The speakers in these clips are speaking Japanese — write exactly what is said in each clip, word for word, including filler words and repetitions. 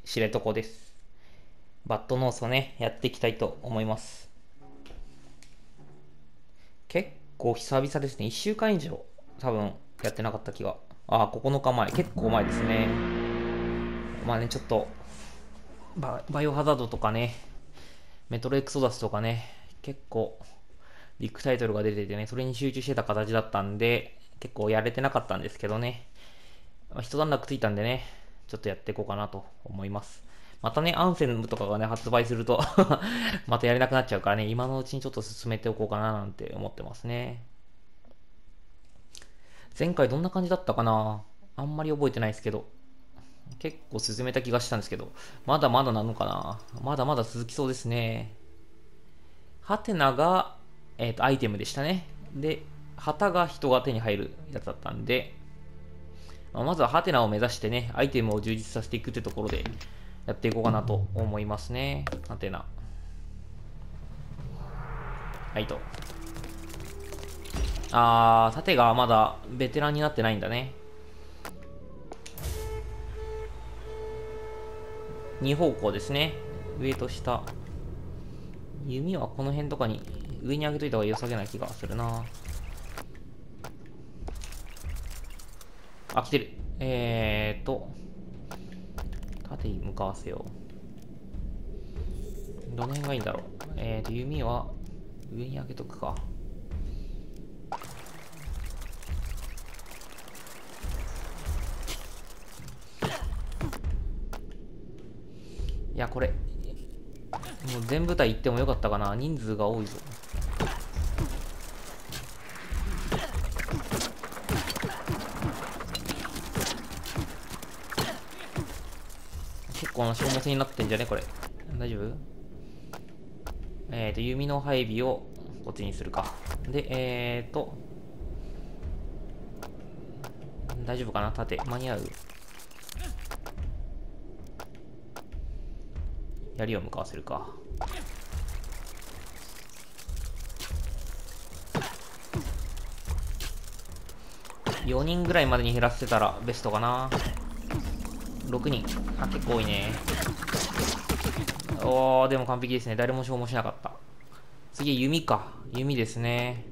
知床です。バッドノースをね、やっていきたいと思います。結構久々ですね。いっしゅうかん以上、多分やってなかった気が。ああ、ここのかまえ。結構前ですね。まあね、ちょっとバ、バイオハザードとかね、メトロエクソダスとかね、結構ビッグタイトルが出ててね、それに集中してた形だったんで、結構やれてなかったんですけどね。まあ、一段落ついたんでね、ちょっとやっていこうかなと思います。またね、アンセムとかがね、発売するとまたやれなくなっちゃうからね、今のうちにちょっと進めておこうかななんて思ってますね。前回どんな感じだったかな、あんまり覚えてないですけど、結構進めた気がしたんですけど、まだまだなのかな、まだまだ続きそうですね。ハテナが、えっ、と、アイテムでしたね。で、旗が人が手に入るやつだったんで、まあまずはハテナを目指してね、アイテムを充実させていくってところでやっていこうかなと思いますね。ハテナ。はいと。あー、盾がまだベテランになってないんだね。に方向ですね。上と下。弓はこの辺とかに上に上げといた方が良さげな気がするな。あ、来てる。えーと、縦に向かわせよう。どの辺がいいんだろう。えーと、弓は上に上げとくか。いや、これ、もう全部隊行ってもよかったかな。人数が多いぞ。結構な消耗戦になってんじゃねこれ。大丈夫？えーと、弓の配備をこっちにするか。で、えーと、大丈夫かな盾。間に合う？槍を向かわせるか。よにんぐらいまでに減らせたらベストかな。ろくにん。あ、結構多いね。おー、でも完璧ですね。誰も消耗しなかった。次、弓か。弓ですね。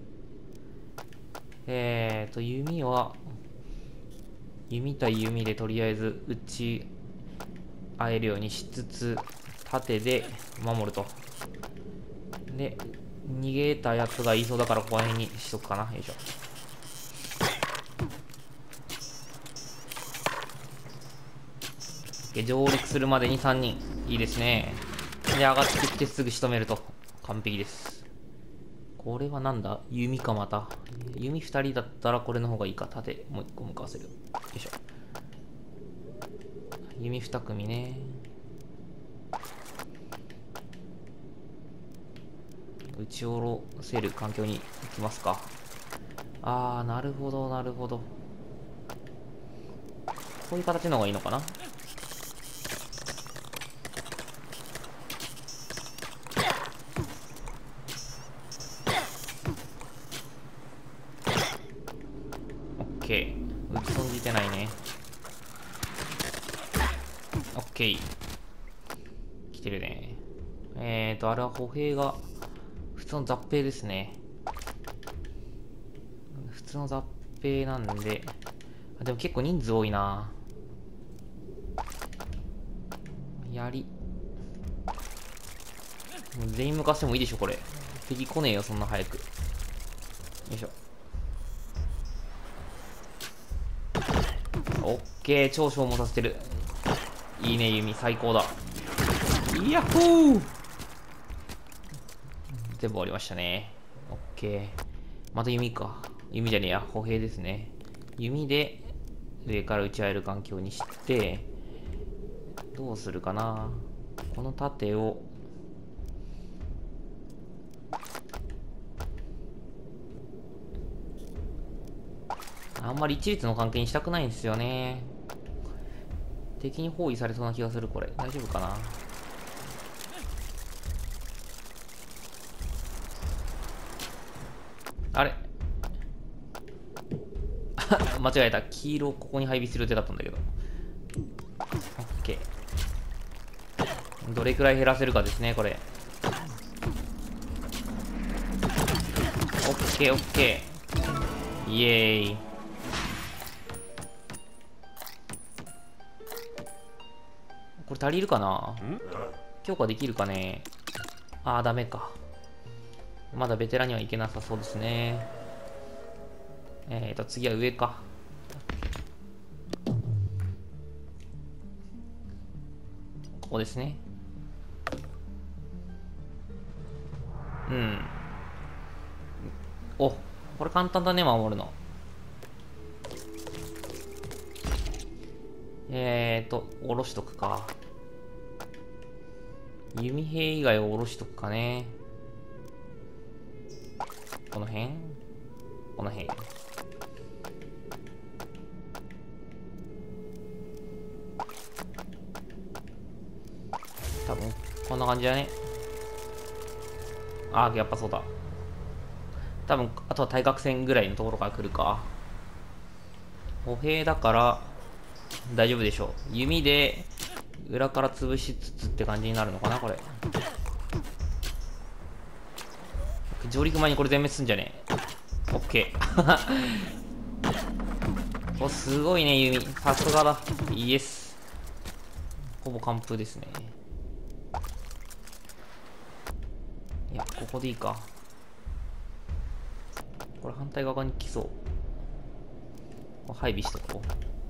えーと、弓は、弓対弓でとりあえず打ち合えるようにしつつ、盾で守ると。で、逃げたやつが言いそうだからここら辺にしとくかな。よいしょ。上陸するまでにさんにん。いいですね。で、上がってきてすぐ仕留めると。完璧です。これはなんだ、弓かまた。弓ふたりだったらこれの方がいいか。盾もういっこ向かわせる。よいしょ。弓に組ね。打ち下ろせる環境に行きますか。あー、なるほど、なるほど。こういう形の方がいいのかな。オッケー。打ち損じてないね。オッケー。来てるね。えーと、あれは歩兵が、普通の雑兵ですね。普通の雑兵なんで、あでも結構人数多いな。槍。もう全員向かしてもいいでしょ、これ。敵来ねえよ、そんな早く。よいしょ。オッケー、超消耗させてる。いいね、弓、最高だ。イヤッホー。全部終わりましたね。オッケー。また弓か。弓じゃねえや、歩兵ですね。弓で上から打ち合える環境にして、どうするかな。この盾を、あんまり一律の関係にしたくないんですよね。敵に包囲されそうな気がする、これ。大丈夫かな。あれ間違えた。黄色をここに配備する予定だったんだけど。オッケー。 どれくらい減らせるかですね、これ。オッケーオッケー。イエーイ。これ足りるかな？強化できるかね？あー、ダメか。まだベテランにはいけなさそうですね。えーと、次は上か。ここですね。うん。お、これ簡単だね、守るの。えーと、下ろしとくか。弓兵以外を下ろしとくかね。この辺この辺。多分、こんな感じだね。ああ、やっぱそうだ。多分、あとは対角線ぐらいのところから来るか。歩兵だから、大丈夫でしょう。弓で、裏から潰しつつって感じになるのかな、これ。上陸前にこれ全滅すんじゃねえ。オッケー。お、すごいね、弓。さすがだ。イエス。ほぼ完封ですね。いや、ここでいいか。これ反対側に来そう。配備しとこう。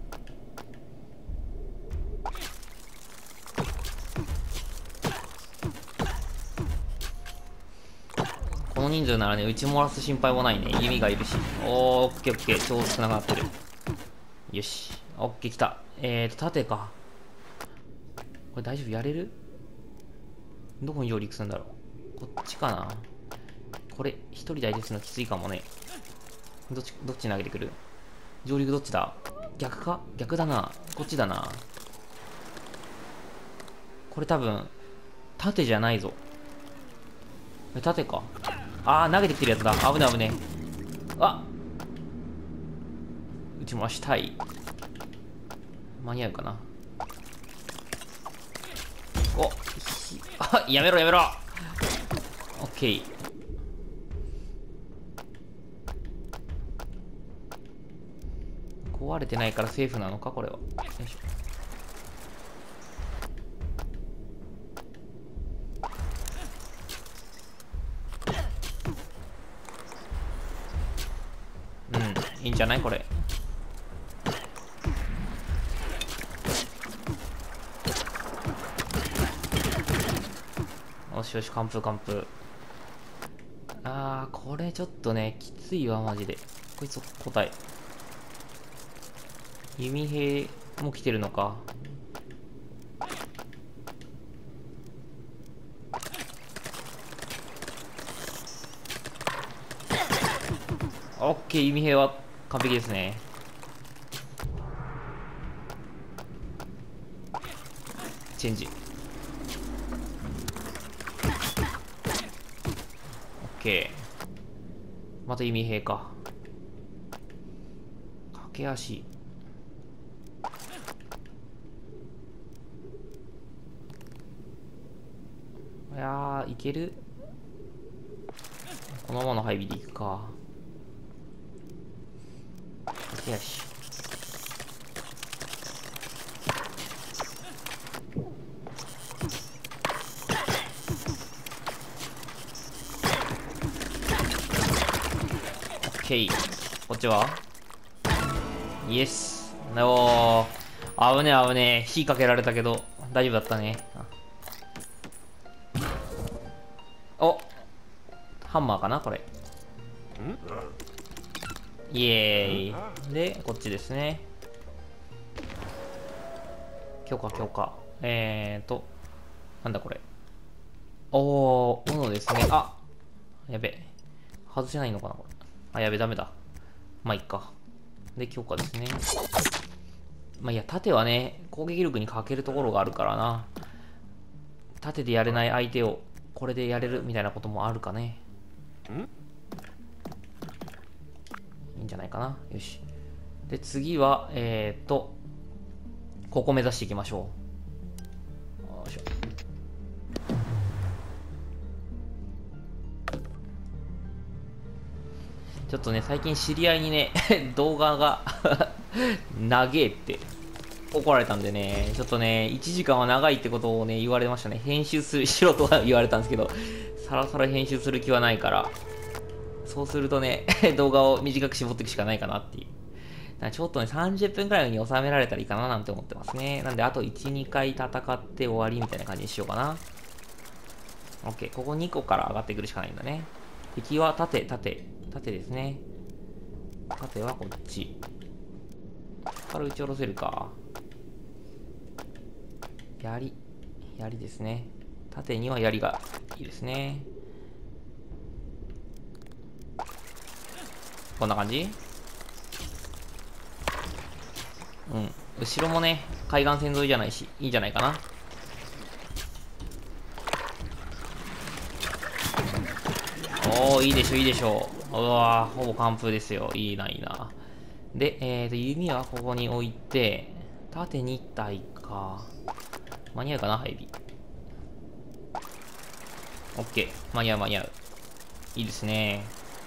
この人数ならね、撃ち漏らす心配もないね。弓がいるし。おー、オッケーオッケー。ちょうど少なくなってる。よし。オッケー来た。えーと、縦か。これ大丈夫？やれる？どこに上陸するんだろう。こっちかな。これ、一人台ですのきついかもね。どっち、どっち投げてくる？上陸どっちだ？逆か？逆だな。こっちだな。これ多分、縦じゃないぞ。え、縦か。あー、投げてきてるやつだ。危ない危ねえ。あ、撃ち回したい。間に合うかな。お、あ、やめろやめろ。オッケー。壊れてないからセーフなのかこれは。よいしょ。うん、いいんじゃないこれ。よしよし、完封完封。あー、これちょっとね、きついわ、マジで。こいつ答え。弓兵も来てるのか。オッケー、弓兵は完璧ですね。チェンジ。オッケー。また弓兵か。駆け足。いやー、いける？このままの配備でいくか。よし。オッケー。こっちはイエス。おー。危ねえ危ねえ。火かけられたけど、大丈夫だったね。お、ハンマーかなこれ。イエーイ。で、こっちですね。強化強化。えーと、なんだこれ。おー、斧ですね。あ、やべ。外せないのかなこれ。あ、やべ、ダメだ。まあ、いっか。で、強化ですね。まあ、いや、盾はね、攻撃力に欠けるところがあるからな。盾でやれない相手を、これでやれるみたいなこともあるかね。いいんじゃないかな。よし。で、次は、えーと、ここ目指していきましょう。よいしょ。 ちょっとね、最近知り合いにね、動画が長えって怒られたんでね、ちょっとね、いちじかんは長いってことをね、言われましたね。編集する、しろとは言われたんですけど、さらさら編集する気はないから、そうするとね、動画を短く絞っていくしかないかなっていう。だからちょっとね、さんじゅっぷんくらいに収められたらいいかななんて思ってますね。なんで、あといち、にかい戦って終わりみたいな感じにしようかな。OK。ここにこから上がってくるしかないんだね。敵は縦、縦、縦ですね。縦はこっち。ここから撃ち下ろせるか。槍。槍ですね。縦には槍がいいですね。こんな感じ。うん。後ろもね、海岸線沿いじゃないし、いいんじゃないかな。おー、いいでしょ、いいでしょう。うわー、ほぼ完封ですよ。いいな、いいな。で、えーと、弓はここに置いて、縦に体か。間に合うかな、配備。オッケー。間に合う、間に合う。いいですね。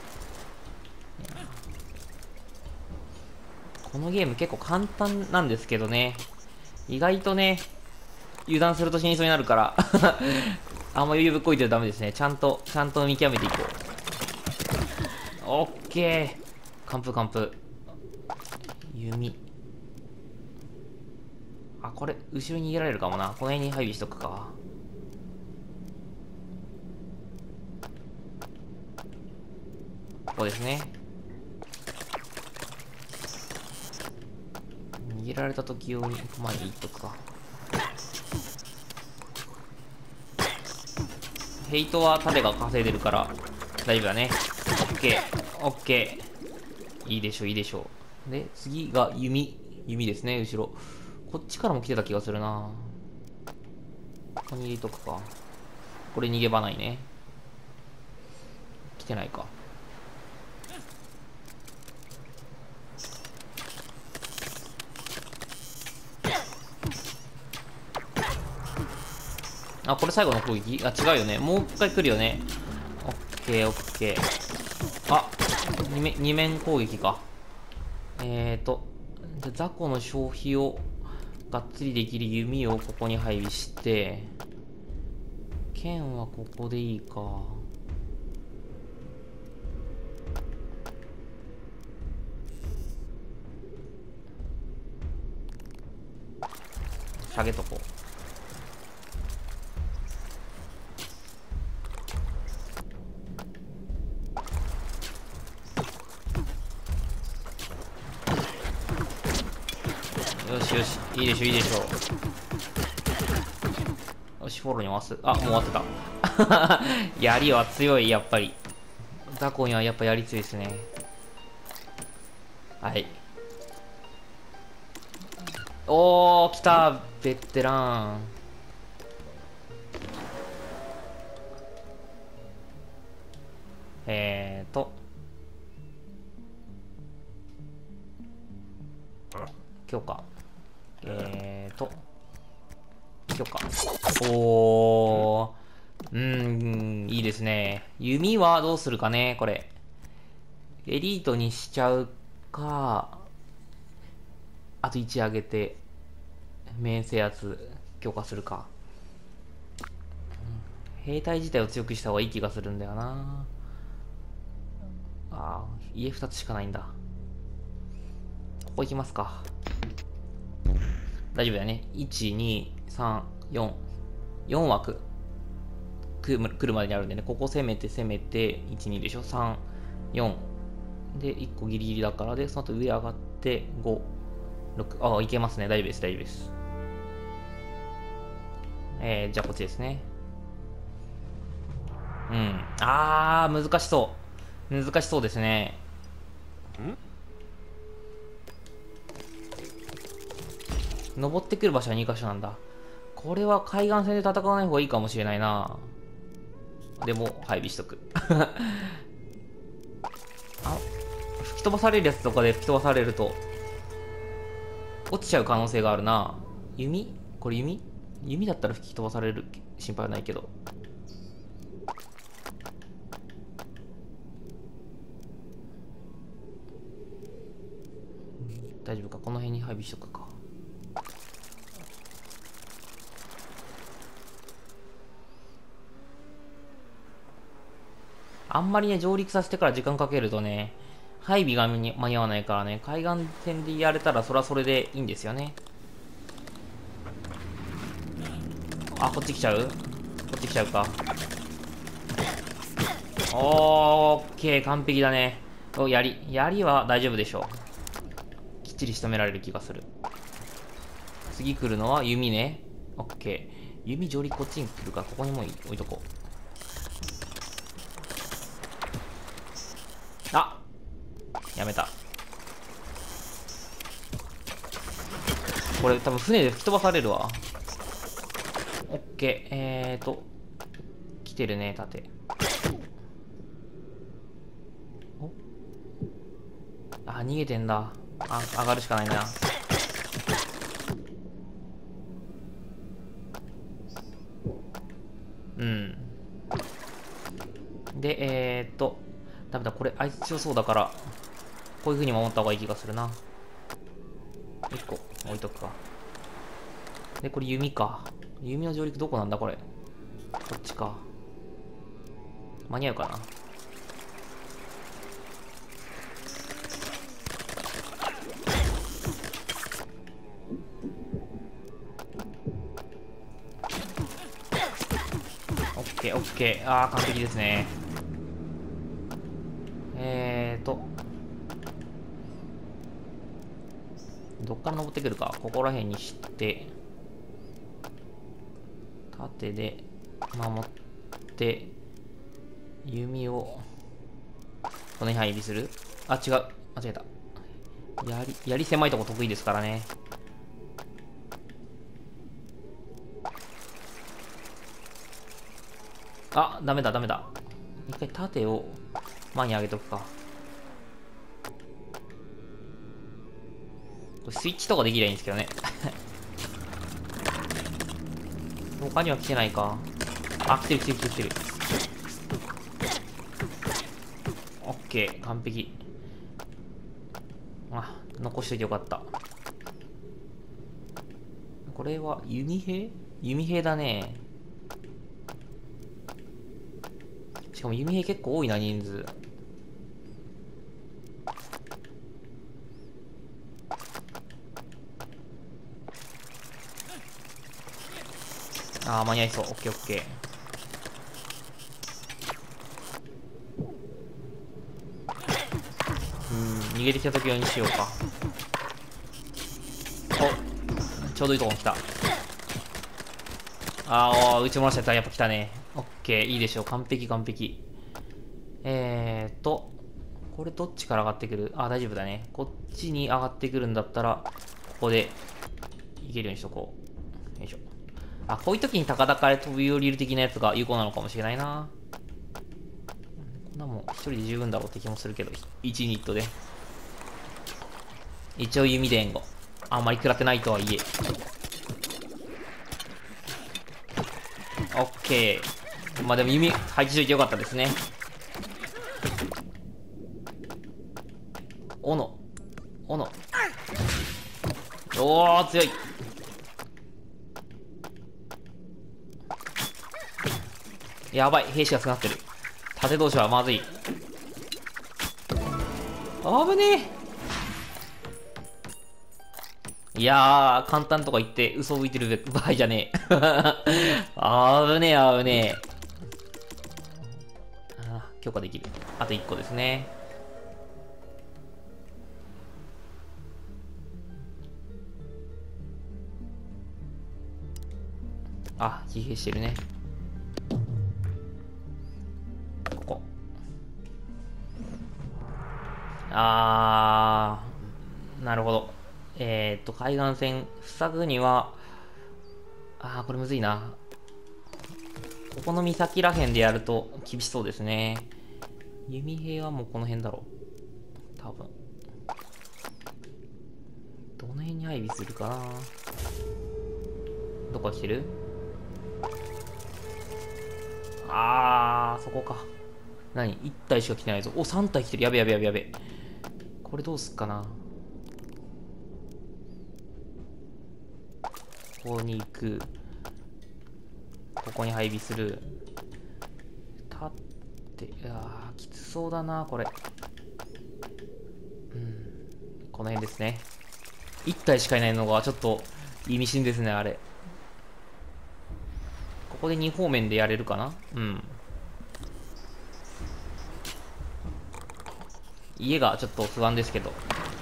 このゲーム結構簡単なんですけどね。意外とね、油断すると死にそうになるからあんま余裕ぶっこいてはダメですね。ちゃんと、ちゃんと見極めていこう。オッケー。完封完封。弓。あ、これ、後ろに逃げられるかもな。この辺に配備しとくか。ここですね。逃げられた時用に前に行っとくか。ヘイトは盾が稼いでるから大丈夫だね。オッケー、オッケー。いいでしょ、いいでしょう。で、次が弓。弓ですね、後ろ。こっちからも来てた気がするな。ここに入れとくか。これ逃げ場ないね。来てないか。あ、これ最後の攻撃？あ、違うよね。もう一回来るよね。オッケー、オッケー。あ、二面、二面攻撃か。えーと、雑魚の消費をがっつりできる弓をここに配備して、剣はここでいいか。下げとこう。よしよし、いいでしょ、いいでしょ。よし、フォローに回す。あ、もう終わってた。槍は強い、やっぱり。雑魚にはやっぱ槍強いですね。はい。おー、来た、ベテラン。えーと。強化。えーと。強化。おー。うーん、いいですね。弓はどうするかね、これ。エリートにしちゃうか、あといち上げて、面制圧強化するか。兵隊自体を強くした方がいい気がするんだよな。ああ、家ふたつしかないんだ。ここ行きますか。大丈夫だよね。いち、に、さん、よん。よん枠来るまでにあるんでね。ここ攻めて攻めて、いち、にでしょ。さん、よん。で、いっこギリギリだから。で、その後上上がって、ご、ろく。ああ、いけますね。大丈夫です、大丈夫です。えー、じゃあこっちですね。うん。あー、難しそう。難しそうですね。登ってくる場所はにか所なんだ。これは海岸線で戦わない方がいいかもしれないな。でも、配備しとく。あ、吹き飛ばされるやつとかで吹き飛ばされると、落ちちゃう可能性があるな。弓？これ弓？弓だったら吹き飛ばされる心配はないけど。 大丈夫か、この辺に配備しとくか。あんまりね、上陸させてから時間かけるとね、配備が間に合わないからね、海岸線でやれたらそれはそれでいいんですよね。あ、こっち来ちゃうこっち来ちゃうか。オーケー、完璧だね。お、槍。槍は大丈夫でしょう。きっちり仕留められる気がする。次来るのは弓ね。オッケー。弓上陸こっちに来るから、ここにもう置いとこう。あ、やめた。これ多分船で吹き飛ばされるわ。オッケー。えーと、来てるね、盾。お、あ、逃げてんだ。あ、上がるしかないな。うん。で、えーっと、ダメだ、これ、あいつ強そうだから、こういう風に守った方がいい気がするな。いっこ置いとくか。で、これ弓か。弓の上陸どこなんだ、これ。こっちか。間に合うかな。オッケー、オッケー。あー、完璧ですね。えーと。どっから登ってくるか。ここら辺にして、盾で守って、弓を、この辺配備する。あ、違う。間違えた。槍、槍狭いとこ得意ですからね。あ、ダメだ、ダメだ。一回盾を前に上げとくか。これスイッチとかできりゃいいんですけどね。他には来てないか。あ、来てる来てる来てる来てる。オッケー、完璧。あ、残しといてよかった。これは弓兵弓兵だね。しかも弓兵結構多いな、人数。あー、間に合いそう。オッケーオッケー。うん、逃げてきた時用にしようか。お、ちょうどいいとこに来た。あー、撃ち漏らしたやつはやっぱ来たね。オッケー、いいでしょう。完璧完璧。えーっと、これどっちから上がってくる？あ、大丈夫だね。こっちに上がってくるんだったら、ここで行けるようにしとこう。よいしょ。あ、こういう時に高々で飛び降りる的なやつが有効なのかもしれないな。こんなもん一人で十分だろうって気もするけど、いちニットで。一応弓で援護。あんまり食らってないとはいえ。オッケー。まあでも弓配置しといてよかったですね。斧。斧。おー、強い。やばい、兵士が少なってる。盾同士はまずい。あぶねえ。いやー、簡単とか言って嘘吹いてる場合じゃねえ。あぶねえ、あぶねえ。あー、強化できる。あといっこですね。あ、疲弊してるね。ここ。あー、なるほど。えーっと、海岸線塞ぐには、あー、これむずいな。ここの岬らへんでやると厳しそうですね。弓兵はもうこの辺だろう。多分。どの辺に配備するかな。どこ来てる？あー、そこか。何 ?いち 体しか来てないぞ。お、さん体来てる。やべやべやべやべ。これどうすっかな。 こに行く。ここに配備する。立って、いやー、きつそうだな、これ。うん。この辺ですね。いち体しかいないのがちょっと意味深ですね、あれ。ここでに方面でやれるかな。うん。家がちょっと不安ですけど。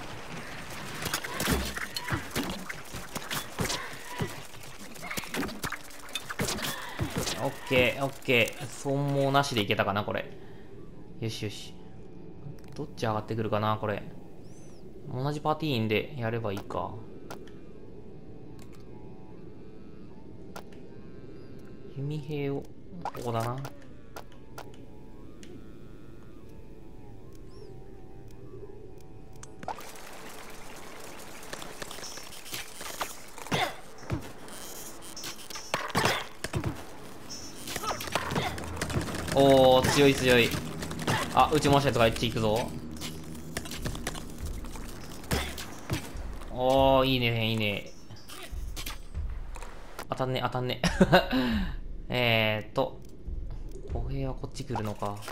オッケー、オッケー。損耗なしでいけたかな、これ。よしよし。どっち上がってくるかな、これ。同じパーティーンでやればいいか。弓兵を、ここだな。おー、強い強い。あ、撃ち回したやつがあっち行くぞ。おー、いいね、いいね。当たんね、当たんね。えーっと、歩兵はこっち来るのか。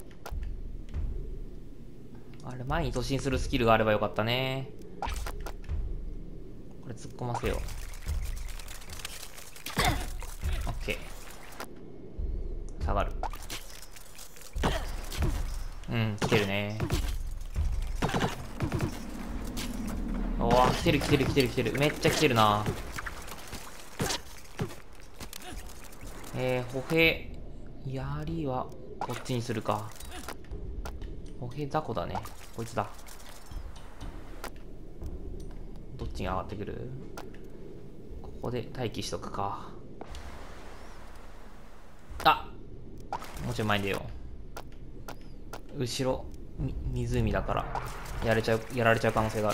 あれ、前に突進するスキルがあればよかったね。これ突っ込ませよう。オッケー。下がる。うん、来てるね。おー、来てる来てる来てる来てる。めっちゃ来てるな。えー、歩兵。槍はこっちにするか。歩兵雑魚だね。こいつだ。どっちに上がってくる？ここで待機しとくか。あ、もうちょい前に出よう。後ろ、み、湖だから、やれちゃう、やられちゃう可能性がある。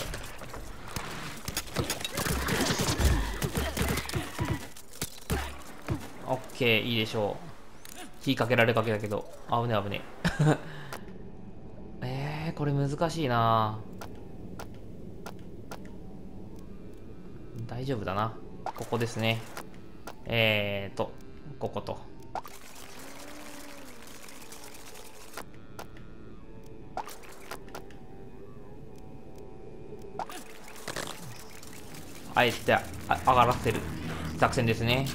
オッケー、いいでしょう。火かけられかけだけど、危ね危ね。えー、これ難しいな。大丈夫だな。ここですね。えーと、ここと。あえてあ上がらせる作戦ですね。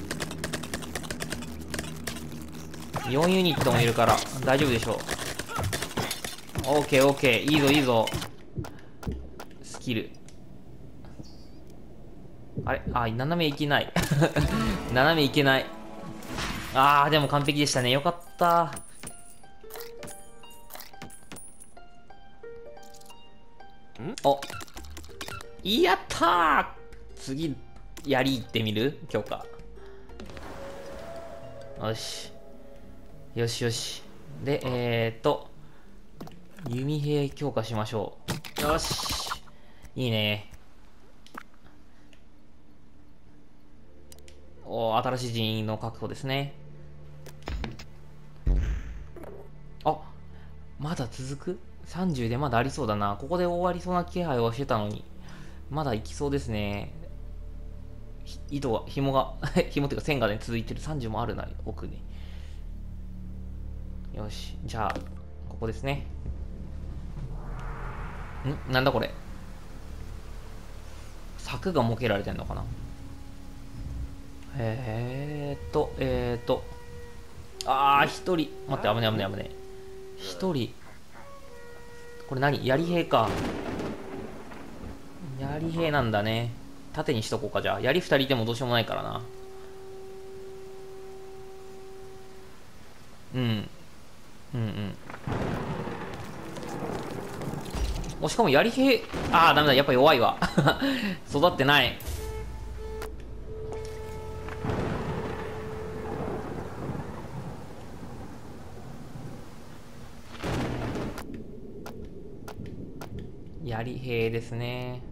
よんユニットもいるから大丈夫でしょう。オーケーオーケー、いいぞいいぞ。スキル。あれ、あ、斜めいけない。斜めいけない。あー、でも完璧でしたね。よかった。お、やったー。次、やり行ってみる？強化。よし。よしよし。で、えーっと、弓兵強化しましょう。よし。いいね。お、新しい人員の確保ですね。あ、まだ続く？ さんじゅう でまだありそうだな。ここで終わりそうな気配をしてたのに。まだ行きそうですね。糸が、紐が、紐っていうか線がね、続いてる。さんじゅうもあるな、奥に。よし。じゃあ、ここですね。ん？なんだこれ。柵が設けられてんのかな。えーっと、えーっと。あー、一人。待って、危ね危ね危ね。一人。これ何？槍兵か。槍兵なんだね。縦にしとこうか、じゃあ。槍二人いてもどうしようもないからな。うん。うんうん。お、しかも槍兵、ああ、ダメだ。やっぱ弱いわ。育ってない。槍兵ですね。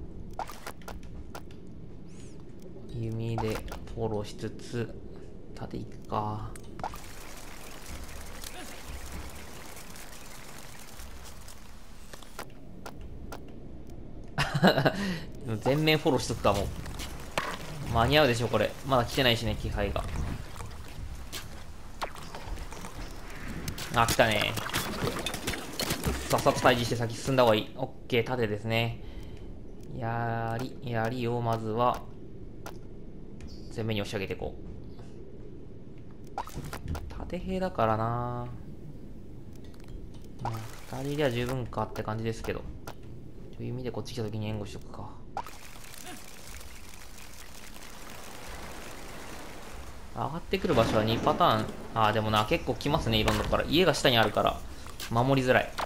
弓でフォローしつつ、縦いくか。全面フォローしとくかも。 間に合うでしょ、これ。まだ来てないしね、気配が。あ、来たね。さっさと退治して先進んだ方がいい。オッケー、盾ですね。槍、槍をまずは、前面に押し上げていこう。盾兵だからな。二人では十分かって感じですけど。という意味でこっち来た時に援護しとくか。上がってくる場所はにパターン。ああ、でもな、結構来ますね、いろんなとこから。家が下にあるから、守りづらい。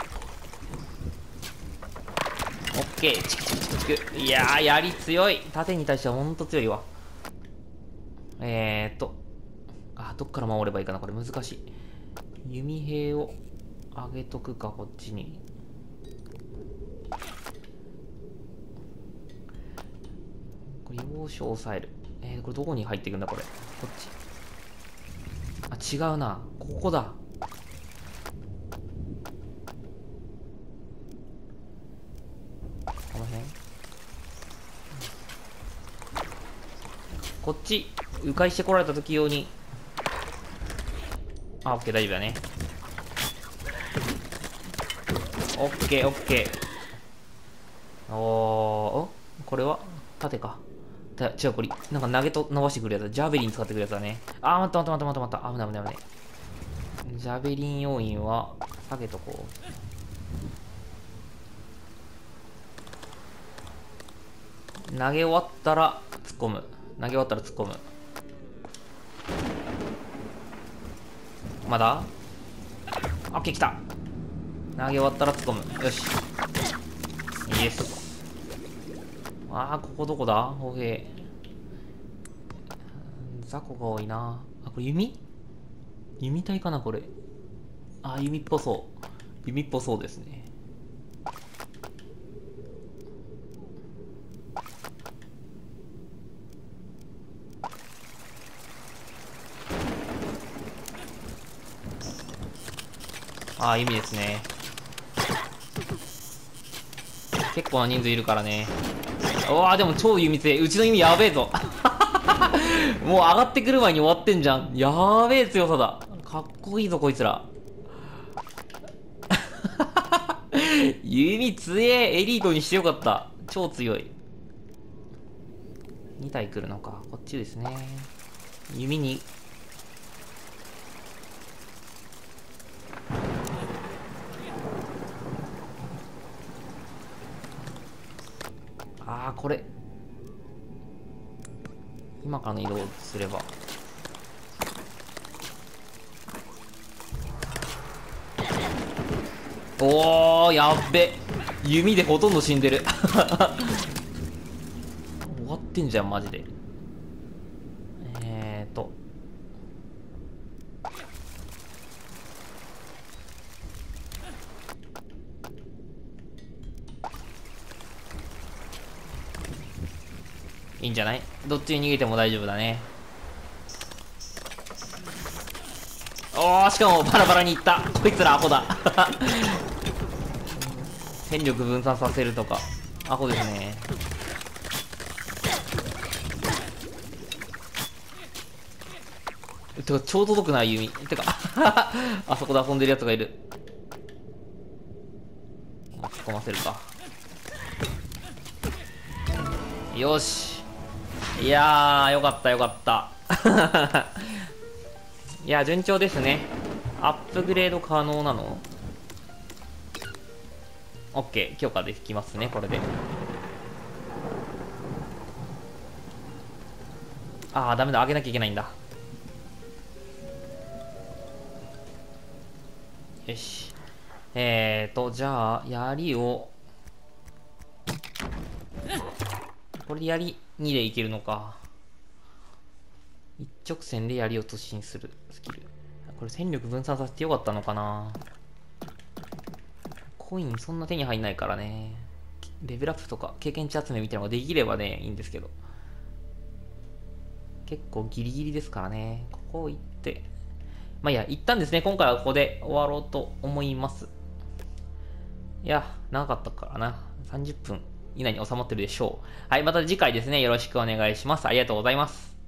オッケー、チクチクチクチク。いやー、槍強い。盾に対してはほんと強いわ。えーっと。あ、どっから守ればいいかな、これ難しい。弓兵を上げとくか、こっちに。これ、要所を抑える。えー、これどこに入っていくんだ、これ。こっち。あ、違うな。ここだ。この辺こっち、迂回してこられた時用に。あ、オッケー、大丈夫だね。オッケー、オッケー。おー、これは盾か。た違う、これ、なんか投げと伸ばしてくるやつだ。ジャベリン使ってくるやつだね。あー、待った待った待った待った。危ない危ない危ない。ジャベリン要員は下げとこう。投げ終わったら突っ込む。投げ終わったら突っ込む。まだオッケー、来た。投げ終わったら突っ込む。よし。イエス。あー、ここどこだ歩兵。雑魚が多いな。あ、これ弓弓体かなこれ。あ、弓っぽそう。弓っぽそうですね。あ、弓ですね。結構な人数いるからね。うわー、でも超弓強い。うちの弓やべえぞ。もう上がってくる前に終わってんじゃん。やーべえ強さだ。かっこいいぞこいつら。弓強え。エリートにしてよかった。超強い。に体来るのか。こっちですね。弓に。あー、これ。今からの移動すれば。おー、やっべ。弓でほとんど死んでる。終わってんじゃん、マジで。えーと。いいんじゃない？どっちに逃げても大丈夫だね。おー、しかもバラバラにいった。こいつらアホだ。戦力分散させるとかアホですね。てか超届くな弓。てかあそこで遊んでるやつがいる。突っ込ませるか。よし。いやー、よかったよかった。いや、順調ですね。アップグレード可能なの？ OK、強化できますね、これで。あー、ダメだ、上げなきゃいけないんだ。よし。えーと、じゃあ、槍を、これで槍にでいけるのか。一直線で槍を突進するスキル。これ戦力分散させてよかったのかな。コインそんな手に入んないからね。レベルアップとか経験値集めみたいなのができればね、いいんですけど。結構ギリギリですからね。ここ行って。まあいいや、一旦ですね、今回はここで終わろうと思います。いや、長かったからな。さんじゅっぷん以内に収まってるでしょう。はい、また次回ですね、よろしくお願いします。ありがとうございます。